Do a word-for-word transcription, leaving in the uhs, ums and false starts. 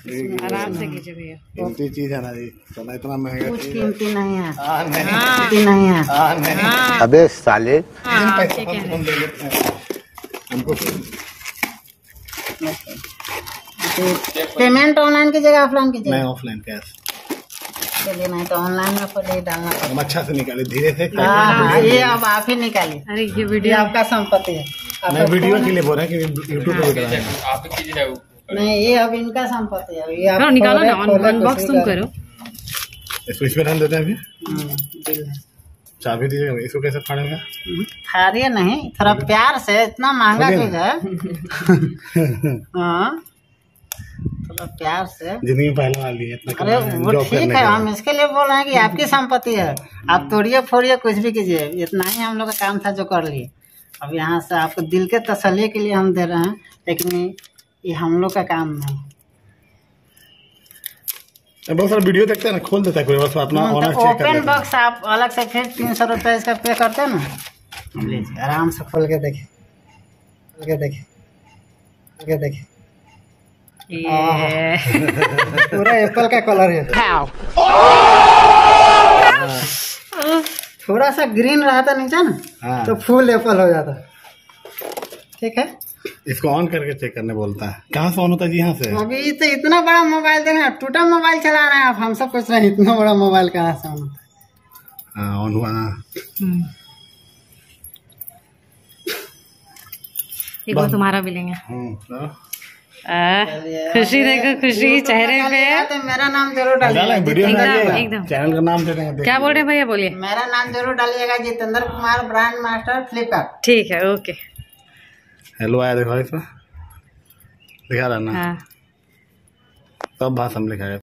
आराम से कीजिए भैया। कीमती चीज है ना जी, सोना इतना महंगा कुछ चीज कीमती नहीं है। हाँ नहीं कीमती नहीं है। हाँ नहीं अबे साले हाँ, पैसा ठीक है। हम ले लेते हैं हमको। पेमेंट ऑनलाइन कीजिएगा ऑफलाइन कीजिएगा? नहीं ऑफलाइन कैश। चलिए नहीं तो ऑनलाइन में पहले डालना पड़ेगा। हम अच्छा से निकाले धीरे से। हाँ, ये अब आप ही निकालिए। अरे ये ये वीडियो आपका संपत्ति है। मैं आपका वीडियो फोन के है? लिए बोल रहे हैं कि यूट्यूब पे दिख रहा है। आप ही कीजिए वो। नहीं, ये अब इनका संपत्ति है। ये आप करो, निकालो ना, खोले- खोले अनबॉक्स कुछ तुम भी करो। इसको इसमें डाल देते हैं अभी। हम्म, बिल है। चाबी दीजिएगा, इसको कैसे फाड़ेगा? फाड़िए नहीं, थोड़ा प्यार से। इतना महंगा चीज है। हाँ, थोड़ा प्यार से। जिंदगी में पहले वाली है इतना अरे कमाया है, वो जॉब ठीक करने है, के हम बाद। इसके लिए बोल रहे हैं कि आपकी संपत्ति है। आप तोड़िए फोड़िए कुछ भी कीजिए, इतना ही हम लोग का काम था जो कर लिए। अब यहाँ से आपको दिल के तसल्ली के लिए हम दे रहे हैं, लेकिन ये- ये हम लोग का काम नहीं। बहुत सारा वीडियो देखते हैं ना, खोल देता है कोई, बस अपना हाँ, ऑनर तो चेक कर ओपन लेता है। बॉक्स आप अलग से फिर तीन सौ रुपये इसका पे करते हैं ना। लीजिए आराम से खोल के देखिए, खोल के देखिए, खोल के देखिए। ये पूरा एप्पल का कलर है। थोड़ा सा ग्रीन रहा था नीचे ना, हाँ। तो फुल एप्पल हो जाता। ठीक है, इसको ऑन करके चेक करने बोलता है। कहाँ से ऑन होता है जी? यहाँ से। अभी तो इतना बड़ा मोबाइल देख रहे हैं, टूटा मोबाइल चला रहे हैं आप। हमसे पूछ रहे हैं इतना बड़ा मोबाइल कहाँ से ऑन होता है? हाँ ऑन हुआ ना। एक वो तुम्हारा भी लेंगे। हम्म, हाँ। आ, खुशी देखो, खुशी चेहरे पे। तो मेरा नाम जरूर डालें, डालिएगा। वीडियो में एकदम, डालिएगा। एकदम। चैनल का नाम दे देंगे। क्या बोल रहे हैं भैया, बोलिए। मेरा नाम जरूर डालिएगा, Jitendra Kumar, brand master, Flipkart. ठीक है, ओके। हेलो आया देखो इसमें दिखा रहा ना, हाँ सब भाषा में लिखा है।